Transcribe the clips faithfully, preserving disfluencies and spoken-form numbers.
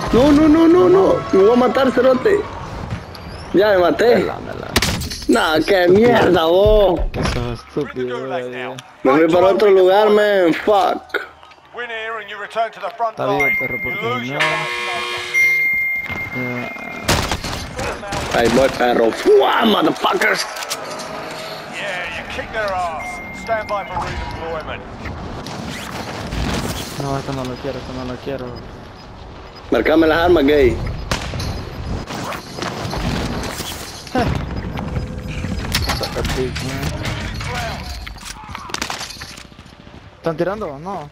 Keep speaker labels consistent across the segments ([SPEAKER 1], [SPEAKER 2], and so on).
[SPEAKER 1] No, no, no, no, no. Me voy a matar, cerote. Ya me maté. Nah, qué mierda, vos.
[SPEAKER 2] Que sos estúpido, güey.
[SPEAKER 1] Me fui para otro lugar, man. Fuck.
[SPEAKER 2] Está bien, perro, porque si no... Ya...
[SPEAKER 1] Ahí voy, perro. Fuah, motherfuckers.
[SPEAKER 2] No, esto no lo quiero, esto no lo quiero.
[SPEAKER 1] Marcame las armas, gay.
[SPEAKER 2] Saca pic, man. ¿Están tirando? No.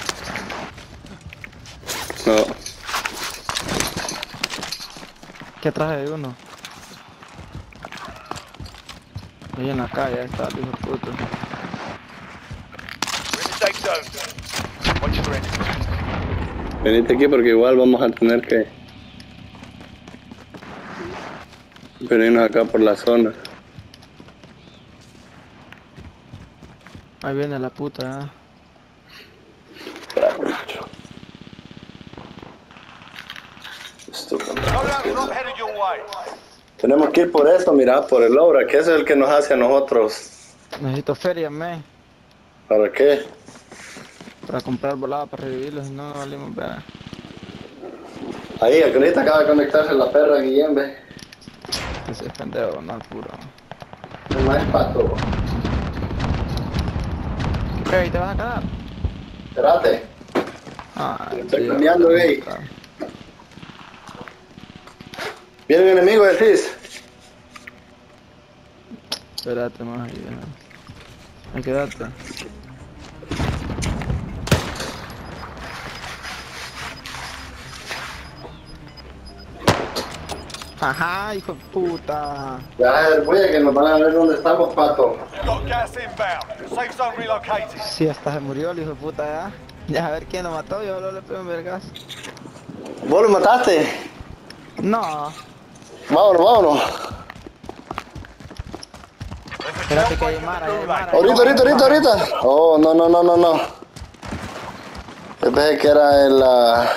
[SPEAKER 1] No.
[SPEAKER 2] ¿Qué traje de uno? Ahí en la calle, ahí está, el hijo de puta.
[SPEAKER 1] Venite aquí porque igual vamos a tener que venirnos acá por la zona.
[SPEAKER 2] Ahí viene la puta, ¿eh?
[SPEAKER 1] Tenemos que ir por eso, mira, por el obra, que ese es el que nos hace a nosotros.
[SPEAKER 2] Necesito feria, me.
[SPEAKER 1] ¿Para qué?
[SPEAKER 2] Para comprar volada para revivirlos, si no, no valimos ver.
[SPEAKER 1] Ahí, el que ahorita acaba de conectarse la perra Guillén, ve.
[SPEAKER 2] Ese es pendejo, no es puro.
[SPEAKER 1] No es pato.
[SPEAKER 2] Ey, ¿te vas a quedar?
[SPEAKER 1] Espérate.
[SPEAKER 2] Ah,
[SPEAKER 1] Estoy
[SPEAKER 2] sí,
[SPEAKER 1] cambiando,
[SPEAKER 2] vamos a
[SPEAKER 1] gay.
[SPEAKER 2] buscar.
[SPEAKER 1] ¿Viene un enemigo, decís?
[SPEAKER 2] Espérate más ahí, déjame. Hay que darte. Ajá, hijo de puta.
[SPEAKER 1] Ya, el güey, que nos van a ver dónde estamos, pato.
[SPEAKER 2] Sí, hasta se murió el hijo de puta, ya. Ya a ver quién lo mató, yo no le pego un vergas.
[SPEAKER 1] ¿Vos lo mataste?
[SPEAKER 2] No.
[SPEAKER 1] Vámonos, vámonos.
[SPEAKER 2] Espérate que hay Mara, hay Mara.
[SPEAKER 1] Ahorita, ahorita, ahorita, ahorita. Oh, no, no, no, no, no. Yo pensé que era el, la...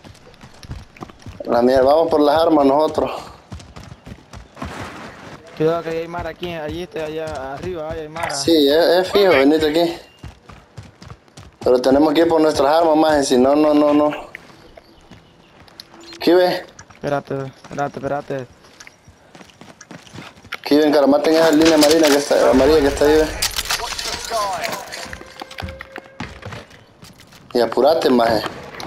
[SPEAKER 1] la mierda. Vamos por las armas nosotros.
[SPEAKER 2] Cuidado que hay Mara aquí, allí está, allá arriba, ahí hay Mara.
[SPEAKER 1] Sí, es, es fijo, venite aquí. Pero tenemos que ir por nuestras armas, más, si no, no, no, no. Aquí ve.
[SPEAKER 2] Espérate, espérate, espérate.
[SPEAKER 1] Aquí ven, caramate en esa línea marina que está, amarilla que está ahí, ve. Y apurate, maje.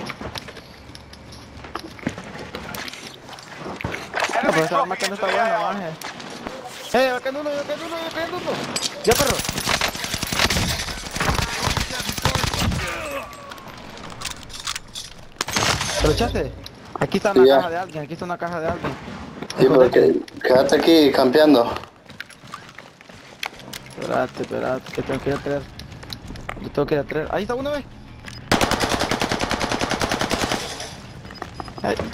[SPEAKER 2] No, pero esa arma que no está buena, maje. ¡Eh, va cayendo uno, va cayendo uno, va cayendo uno! ¡Ya, perro! ¿Te lo echaste? Aquí está una
[SPEAKER 1] Sí, ya.
[SPEAKER 2] caja de alguien, aquí está una caja de alguien.
[SPEAKER 1] Sí, porque quédate aquí campeando.
[SPEAKER 2] Espérate, espérate, que tengo que ir a traer. Yo tengo que ir a traer. Ahí está uno, ve. Ahí.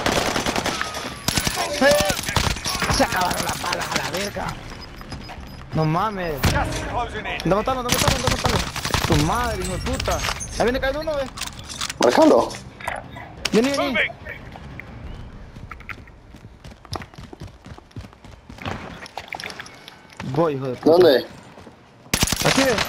[SPEAKER 2] ¡Eh! Se acabaron las balas a la verga. No mames. No mataron, no mataron, no mataron. Tu madre, hijo de puta. Ahí viene cayendo uno, ve.
[SPEAKER 1] Marcalo.
[SPEAKER 2] Vení, vení. Voy, hijo de puta.
[SPEAKER 1] ¿Dónde?
[SPEAKER 2] Aquí ve.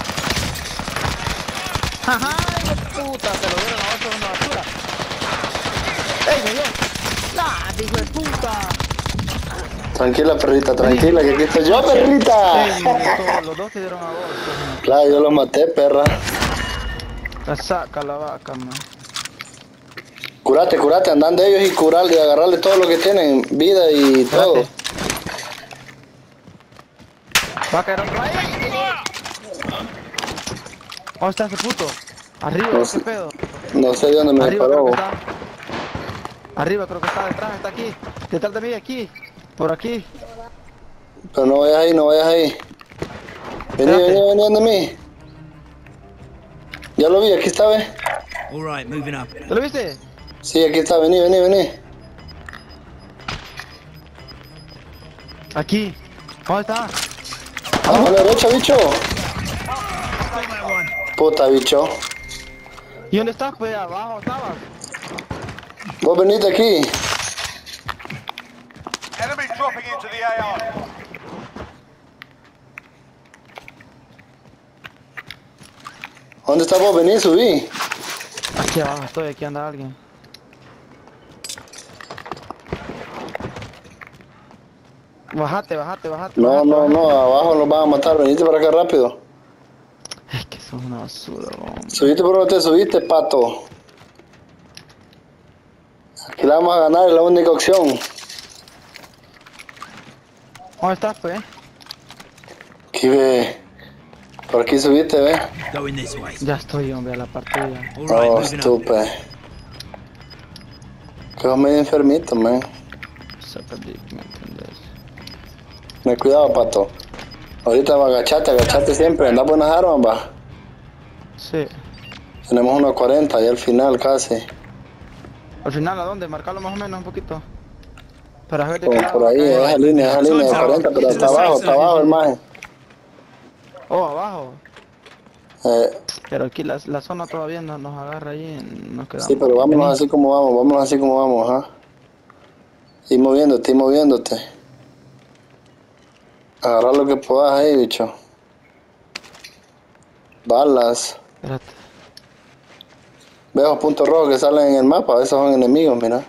[SPEAKER 2] Ajá, hijo de puta, te lo dieron a otro de una basura. ¡Ey, me dio! ¡La, hijo de puta!
[SPEAKER 1] Tranquila, perrita, tranquila, que aquí estoy yo, perrita.
[SPEAKER 2] ¡Ey, me mató! Los dos te dieron a vos.
[SPEAKER 1] Claro, yo los maté, perra.
[SPEAKER 2] La saca la vaca, man.
[SPEAKER 1] Curate, curate, andan de ellos y curarle y agarrarle todo lo que tienen, vida y todo.
[SPEAKER 2] Espérate. Va a caer otro ahí. ¿Dónde está ese puto? Arriba,
[SPEAKER 1] No
[SPEAKER 2] ¿qué
[SPEAKER 1] sé.
[SPEAKER 2] pedo?
[SPEAKER 1] No sé de dónde me
[SPEAKER 2] Arriba creo
[SPEAKER 1] disparó.
[SPEAKER 2] que está. Arriba creo que está, detrás, está aquí. Detrás de mí, aquí. Por aquí.
[SPEAKER 1] Pero no vayas ahí, no vayas ahí. Vení,
[SPEAKER 2] Espérate.
[SPEAKER 1] vení, vení, anda a mí. Ya lo vi, aquí está, ve.
[SPEAKER 3] All right, moving up.
[SPEAKER 2] ¿Te lo viste?
[SPEAKER 1] Sí, aquí está, vení, vení, vení.
[SPEAKER 2] Aquí. ¿Dónde está?
[SPEAKER 1] Vamos a la derecha, bicho. Puta, bicho.
[SPEAKER 2] ¿Y dónde estás? Pues abajo estabas.
[SPEAKER 1] Vos venite aquí.
[SPEAKER 3] Enemy dropping into the A R.
[SPEAKER 1] ¿Dónde está vos? Vení, subí.
[SPEAKER 2] Aquí abajo estoy, aquí anda alguien. Bajate, bajate, bajate.
[SPEAKER 1] No,
[SPEAKER 2] bajate,
[SPEAKER 1] no,
[SPEAKER 2] bajate.
[SPEAKER 1] no, abajo nos van a matar. Venite para acá rápido.
[SPEAKER 2] Es que son una basura, hombre.
[SPEAKER 1] Subiste por donde te subiste, pato. Aquí la vamos a ganar, es la única opción.
[SPEAKER 2] ¿Dónde estás, pues?
[SPEAKER 1] Aquí ve. Por aquí subiste, ve.
[SPEAKER 4] Going this way.
[SPEAKER 2] Ya estoy, hombre, a la partida.
[SPEAKER 4] All right,
[SPEAKER 1] Oh,
[SPEAKER 4] moving up.
[SPEAKER 1] estúpido. Que sos medio enfermito, man.
[SPEAKER 2] Saca dick, ¿me entendés?
[SPEAKER 1] Me cuidado, pato. Ahorita va, agachate, agachate siempre. Anda buenas armas, va.
[SPEAKER 2] Sí.
[SPEAKER 1] Tenemos unos cuarenta ya al final casi.
[SPEAKER 2] Al final, ¿a dónde? Marcarlo más o menos un poquito. Para ver de
[SPEAKER 1] Como
[SPEAKER 2] qué lado
[SPEAKER 1] por
[SPEAKER 2] va a
[SPEAKER 1] ahí,
[SPEAKER 2] caer.
[SPEAKER 1] esa línea, esa línea de cuarenta, pero hasta abajo, hasta abajo el maje.
[SPEAKER 2] Oh, abajo.
[SPEAKER 1] Eh,
[SPEAKER 2] Pero aquí la, la zona todavía no, nos agarra ahí y nos quedamos.
[SPEAKER 1] sí, pero vámonos
[SPEAKER 2] Vení.
[SPEAKER 1] así como vamos, vámonos así como vamos, ¿ah? Y moviéndote, y moviéndote. Agarrar lo que puedas ahí, bicho. Balas.
[SPEAKER 2] Espérate.
[SPEAKER 1] Veo los puntos rojos que salen en el mapa, esos son enemigos, mira.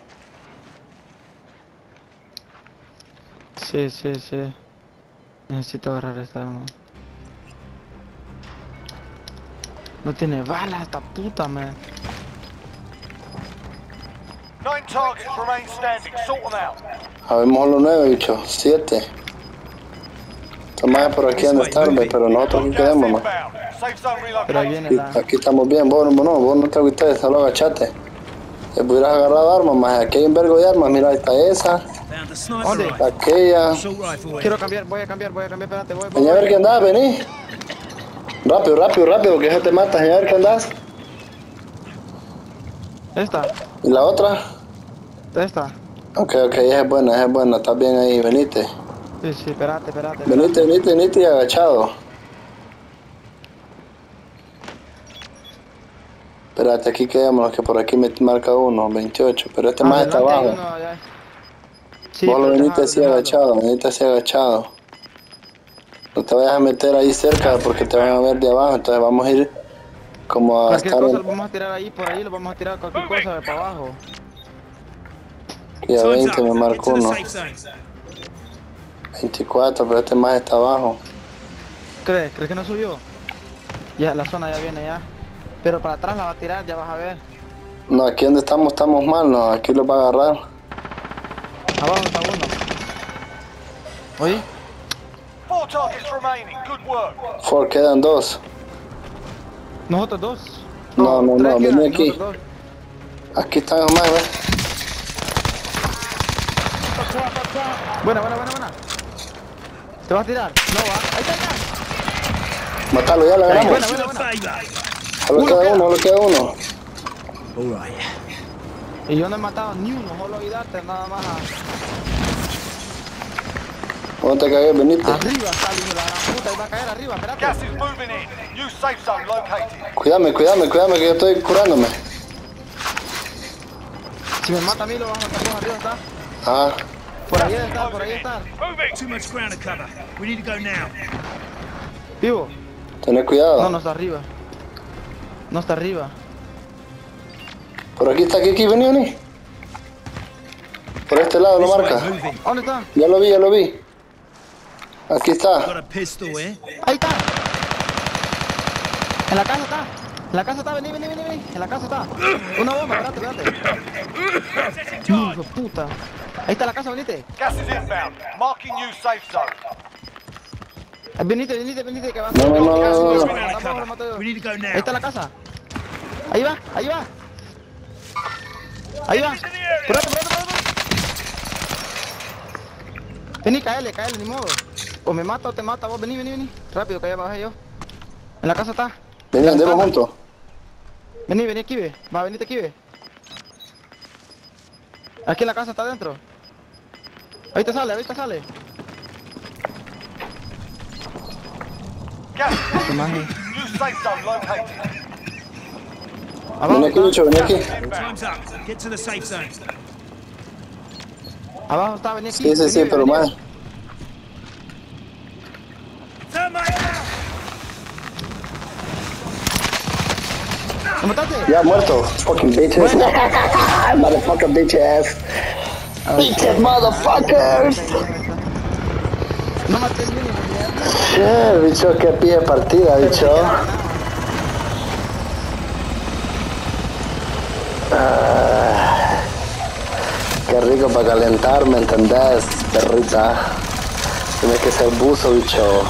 [SPEAKER 2] Sí, sí, sí. Necesito agarrar esta arma. No tiene balas esta puta, man.
[SPEAKER 3] Nine targets remain standing. Sort them out.
[SPEAKER 1] Habemos los nueve, bicho. Siete. Estos más por aquí han de estar, ve, pero nosotros aquí
[SPEAKER 3] Gas
[SPEAKER 1] quedamos, man.
[SPEAKER 3] inbound. Safe zone
[SPEAKER 2] Pero ahí
[SPEAKER 3] relocated.
[SPEAKER 2] viene
[SPEAKER 1] Aquí,
[SPEAKER 2] la...
[SPEAKER 1] aquí estamos bien, vos no, vos no te agüites, solo agachate. Te pudieras agarrar armas, más aquí hay un vergo de armas, mira, ahí está esa,
[SPEAKER 4] Found a sniper
[SPEAKER 2] ¿Dónde?
[SPEAKER 4] rifle.
[SPEAKER 1] aquella.
[SPEAKER 4] Assault rifle here.
[SPEAKER 2] Quiero cambiar, voy a cambiar, voy a cambiar, espérate, voy, voy.
[SPEAKER 1] Vení a ver qué andás, vení. Rápido, rápido, rápido, que ya te matas, vení a ver qué andás.
[SPEAKER 2] Esta,
[SPEAKER 1] ¿Y la otra?
[SPEAKER 2] esta.
[SPEAKER 1] Ok, ok, esa es buena, esa es buena, estás bien ahí, venite.
[SPEAKER 2] Sí, sí, espérate, espérate.
[SPEAKER 1] Venite, venite, venite y agachado. Espérate, aquí quedamos, que por aquí me marca uno, veintiocho, pero este
[SPEAKER 2] Ah,
[SPEAKER 1] más está
[SPEAKER 2] adelante hay
[SPEAKER 1] abajo.
[SPEAKER 2] uno allá. Sí,
[SPEAKER 1] Vos lo
[SPEAKER 2] pero
[SPEAKER 1] veniste
[SPEAKER 2] déjalo,
[SPEAKER 1] así
[SPEAKER 2] déjalo.
[SPEAKER 1] agachado, venite así agachado. No te vayas a meter ahí cerca porque te van a ver de abajo, entonces vamos a ir como a
[SPEAKER 2] Cualquier
[SPEAKER 1] estar
[SPEAKER 2] cosa
[SPEAKER 1] en,
[SPEAKER 2] lo vamos a tirar ahí, por ahí lo vamos a tirar cualquier cosa de para abajo.
[SPEAKER 1] y a
[SPEAKER 4] Time's
[SPEAKER 1] veinte me
[SPEAKER 4] up. Get
[SPEAKER 1] marcó
[SPEAKER 4] to the
[SPEAKER 1] uno,
[SPEAKER 4] safe zone.
[SPEAKER 1] veinticuatro, pero este más está abajo.
[SPEAKER 2] ¿Crees? ¿Crees que no subió? Ya, la zona ya viene ya. Pero para atrás la va a tirar, ya vas a ver.
[SPEAKER 1] No, aquí donde estamos estamos mal, no, aquí lo va a agarrar.
[SPEAKER 2] Abajo está uno. ¿Oye?
[SPEAKER 3] Four targets remaining. Good work.
[SPEAKER 1] Ford, quedan dos.
[SPEAKER 2] ¿Nosotros dos?
[SPEAKER 1] No, no,
[SPEAKER 2] tres
[SPEAKER 1] no,
[SPEAKER 2] quedan,
[SPEAKER 1] vení aquí.
[SPEAKER 2] nosotros dos.
[SPEAKER 1] Aquí están los más, ¿ves?
[SPEAKER 2] Buena, buena, buena, buena. ¿Te vas a tirar? No va. Ahí está, ya.
[SPEAKER 1] Matalo, ya lo agarramos.
[SPEAKER 2] Buena,
[SPEAKER 4] To
[SPEAKER 2] buena,
[SPEAKER 4] the
[SPEAKER 2] buena.
[SPEAKER 4] favor.
[SPEAKER 1] Solo
[SPEAKER 2] Uno
[SPEAKER 1] queda
[SPEAKER 2] queda.
[SPEAKER 1] uno, solo queda uno.
[SPEAKER 4] All right.
[SPEAKER 2] Y yo no he matado ni uno, solo ayudarte nada más a...
[SPEAKER 1] ¿Dónde te cagué? Venite.
[SPEAKER 2] Arriba está el hijo de la gran puta, y va a caer arriba, espérate.
[SPEAKER 3] Gas is moving in. New safe zone located.
[SPEAKER 1] Cuídame, cuídame, cuídame que yo estoy curándome.
[SPEAKER 2] Si me mata a mí lo vas a matar vos, arriba está.
[SPEAKER 1] Ah,
[SPEAKER 2] Por ahí está, por ahí está.
[SPEAKER 4] Too much ground to cover. We need to go now.
[SPEAKER 2] Vivo.
[SPEAKER 1] tenés cuidado.
[SPEAKER 2] No, no está arriba. No está arriba.
[SPEAKER 1] Por aquí está, aquí, aquí, vení, vení. Por este lado lo
[SPEAKER 4] This way,
[SPEAKER 1] marca.
[SPEAKER 4] moving.
[SPEAKER 2] ¿Dónde está?
[SPEAKER 1] Ya lo vi, ya lo vi. Aquí
[SPEAKER 4] Got
[SPEAKER 1] está.
[SPEAKER 4] a pistol here.
[SPEAKER 2] Ahí está. En la casa está. En la casa está, vení, vení, vení, vení. En la casa está. Una bomba, espérate, espérate. No, hijo de puta. Ahí está la casa, venite.
[SPEAKER 3] Gas is inbound. Marking new safe zone.
[SPEAKER 2] Eh, Venite, venite, venite, que va.
[SPEAKER 1] No, no, no, no, no, no.
[SPEAKER 4] Ground to cover. We need to go now.
[SPEAKER 2] Ahí está la casa. Ahí va, ahí va. Ahí va. Espérate, espérate, espérate. Vení, caele, caele, ni modo. O me mata o te mata vos, vení, vení, vení. Rápido, que allá bajé yo. En la casa está.
[SPEAKER 1] Vení, andemos juntos.
[SPEAKER 2] Vení, vení aquí, ve. Va, venite aquí, ve. Aquí en la casa está adentro. Ahí te sale, ahí te sale.
[SPEAKER 3] Gas is
[SPEAKER 2] Este maje.
[SPEAKER 3] new safe zone located.
[SPEAKER 2] Abajo
[SPEAKER 1] Vení aquí,
[SPEAKER 2] está.
[SPEAKER 1] Lucho, vení aquí.
[SPEAKER 4] Time's up. Get to the safe zone.
[SPEAKER 2] Abajo está, vení aquí.
[SPEAKER 1] Sí, sí,
[SPEAKER 2] vení,
[SPEAKER 1] sí,
[SPEAKER 2] vení.
[SPEAKER 1] pero más.
[SPEAKER 4] Thermite out!
[SPEAKER 2] ¿Lo mataste?
[SPEAKER 1] Ya muerto. Fucking bitches. Motherfucker bitch ass. Bitches motherfuckers.
[SPEAKER 2] No maté el mínimo, mierda.
[SPEAKER 1] Che, bicho, qué pie de partida, bicho. Ah, qué rico para calentar, ¿me entendés, perrita? Tienes que ser buzo, bicho.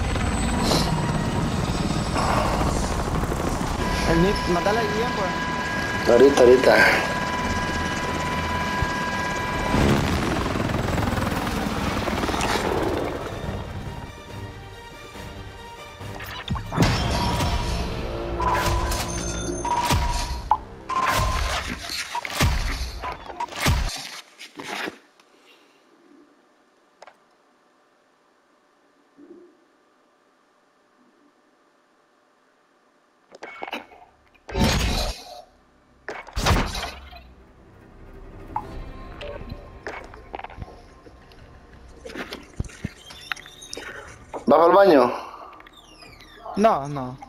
[SPEAKER 2] El Nick, matala ahí bien, pues.
[SPEAKER 1] Ahorita, ahorita. ¿Vas al baño?
[SPEAKER 2] No, no.